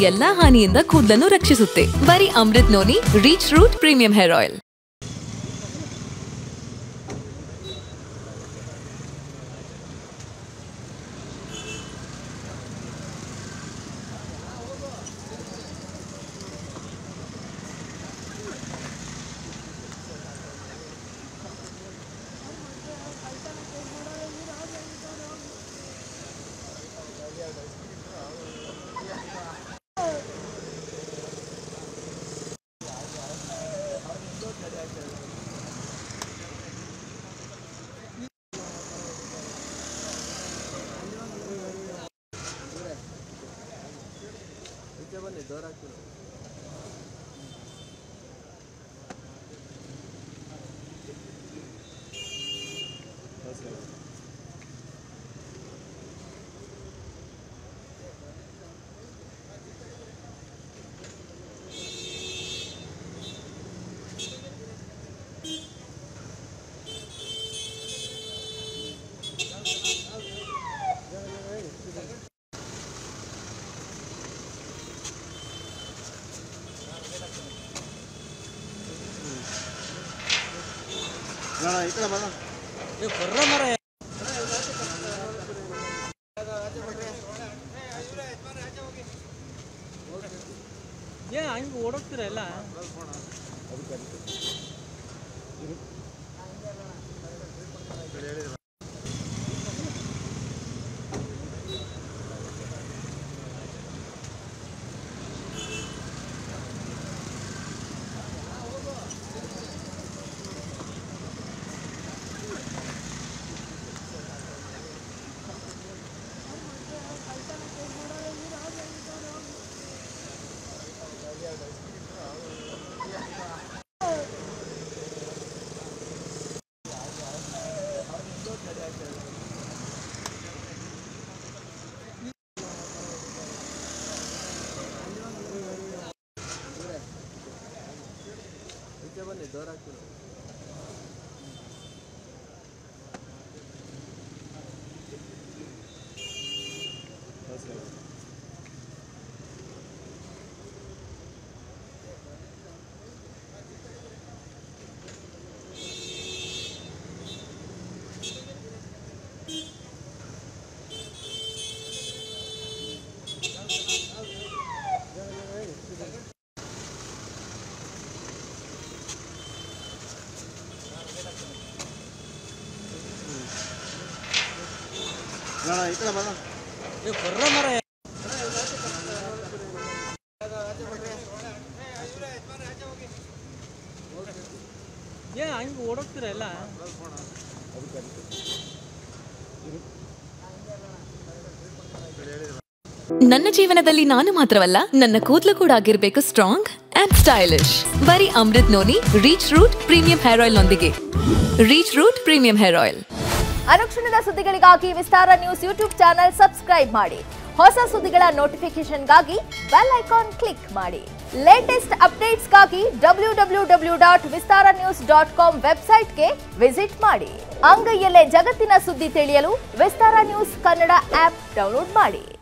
ಎಲ್ಲಾ ಹಾನಿಯಿಂದ ಕೂದಲನ್ನು ರಕ್ಷಿಸುತ್ತೆ. ಬರೀ Amrit noni reach root premium hair oil. ఇక్కడ బదా ఏ కొర్ర మరే ಏ ಹಂಗೆ ಓಡೋಗ್ತಿರಲ್ಲ ఇక్కడ బదా ఏ కొర్ర మరే ಏ ಹಂಗೆ ಓಡೋಗ್ತಿರಲ್ಲ ನನ್ನ ಜೀವನದಲ್ಲಿ ನಾನು ಮಾತ್ರವಲ್ಲ, ನನ್ನ ಕೂದಲು ಕೂಡ ಆಗಿರ್ಬೇಕು ಸ್ಟ್ರಾಂಗ್ ಅಂಡ್ ಸ್ಟೈಲಿಶ್. ಬರೀ Amrit noni reach root premium hair oil ನೊಂದಿಗೆ. Reach root premium hair oil. ಅನುಕ್ಷಣದ ಸುದ್ದಿಗಳಿಗಾಗಿ Vistara news YouTube channel subscribe ಮಾಡಿ. ಹೊಸ ಸುದ್ದಿಗಳ ನೋಟಿಫಿಕೇಶನ್ಗಾಗಿ ಬೆಲ್ ಐಕಾನ್ ಕ್ಲಿಕ್ ಮಾಡಿ. ಲೇಟೆಸ್ಟ್ ಅಪ್ಡೇಟ್ಸ್ಗಾಗಿ www.vistaranews.com ವೆಬ್ಸೈಟ್ಗೆ ವಿಸಿಟ್ ಮಾಡಿ. ಅಂಗೈಯಲ್ಲೇ ಜಗತ್ತಿನ ಸುದ್ದಿ ತಿಳಿಯಲು Vistara news Kannada app download ಮಾಡಿ.